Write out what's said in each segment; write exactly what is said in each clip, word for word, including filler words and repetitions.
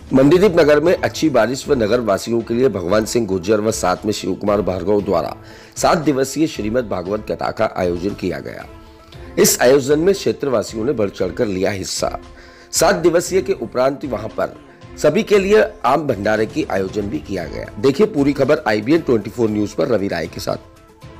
मंडीदीप नगर में अच्छी बारिश व नगर वासियों के लिए भगवान सिंह गुर्जर व साथ में शिव कुमार भार्गव द्वारा सात दिवसीय श्रीमद् भागवत कथा का आयोजन किया गया। इस आयोजन में क्षेत्रवासियों ने बढ़ चढ़कर लिया हिस्सा। सात दिवसीय के उपरांत वहां पर सभी के लिए आम भंडारे की आयोजन भी किया गया। देखिए पूरी खबर आई बी एन चौबीस न्यूज पर रवि राय के साथ।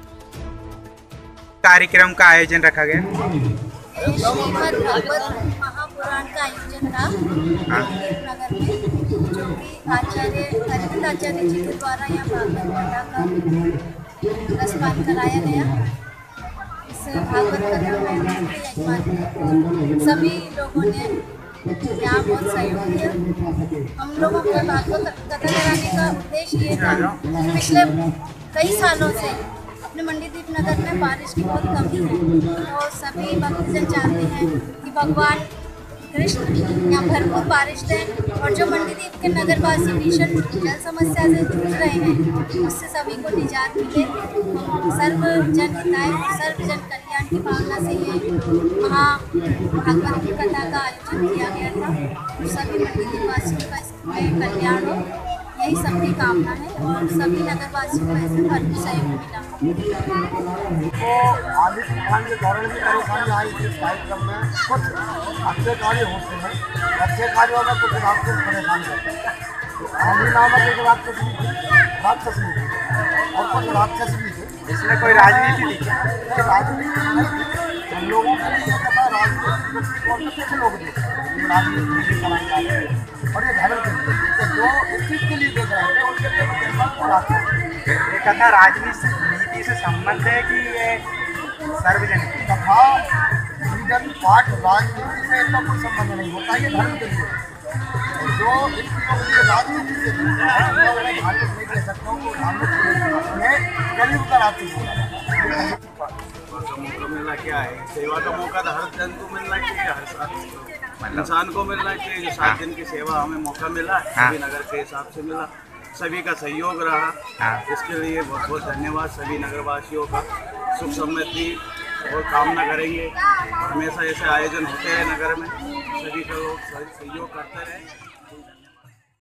कार्यक्रम का आयोजन रखा गया। श्रीमद् भागवत महापुराण का आयोजन था नगर में, जो कि आचार्य अरविंद आचार्य जी के द्वारा यहाँ भागवत कथा का रसपान कराया गया। इस भागवत कथा में यजमान सभी लोगों ने यहाँ बहुत सहयोग दिया। हम लोगों को भागवत कथा कराने का उद्देश्य ये था कि पिछले कई सालों से अपने मंडीदीप नगर में बारिश की बहुत कमी है और सभी भक्तजन चाहते हैं कि भगवान कृष्ण यहाँ भरपूर बारिश दें और जो मंडीदीप के नगरवासी भीषण जल समस्या से जूझ रहे हैं उससे सभी को निजात मिले। सर्व जन हिताय सर्व जन कल्याण की भावना से ये महा भागवत की कथा का आयोजन किया गया था। सभी मंडीदीप वासियों का इसमें कल्याण हो, यही सबकी कामना है और सभी नगरवासियों को ऐसे भरपूर सहयोग मिला। तो आगे के कारण भी परेशानी आई इस कार्यक्रम में। कुछ अच्छे कार्य होते हैं, अच्छे कार्यों में कुछ राक्षस परेशान करते हैं। आंधी नामक एक राक्षस भी थी, राक्षस भी थी और कुछ राक्षस भी थे। इसमें कोई राजनीति थी? राजनीति नहीं थी। हम लोगों के लिए यह कथा राजनीति दृष्टिकोण से कुछ लोग देख रहे हैं, राजनीति कराई जा रही है और ये धर्म के लिए तो जो इस चीज के लिए देख रहे हैं उनके लिए ये कथा राजनीति नीति से संबंध है कि ये सार्वजनिक कथा पूजन पाठ राजनीति से इनका कोई संबंध नहीं होता, ये धर्म के लिए जो इसकी राजनीति से धार्मिक नहीं कह सकता हूँ, धार्मिक कलयुग का रात्रि मौका मिलना क्या है, सेवा का मौका तो हर जन को मिलना चाहिए, हर साथ इंसान को मिलना चाहिए। जो सात दिन की सेवा हमें मौका मिला सभी नगर के हिसाब से मिला, सभी का सहयोग रहा, इसके लिए बहुत बहुत धन्यवाद। सभी नगरवासियों का सुख समृद्धि और कामना करेंगे। हमेशा ऐसे आयोजन होते रहे नगर में, सभी का लोग सहयोग करते रहे।